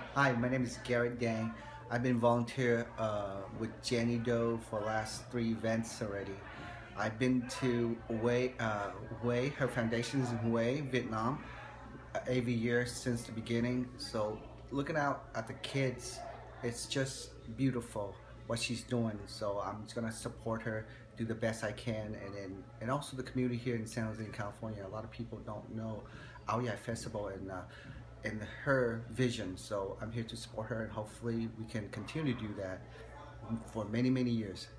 Hi, my name is Garrett Dang. I've been volunteer with Jenny Doe for the last 3 events already. I've been to Hue, her foundation is in Hue, Vietnam, every year since the beginning. So looking out at the kids, it's just beautiful what she's doing. So I'm just gonna support her, do the best I can, and also the community here in San Jose, California. A lot of people don't know Ao Festival and her vision. So I'm here to support her, and hopefully we can continue to do that for many years.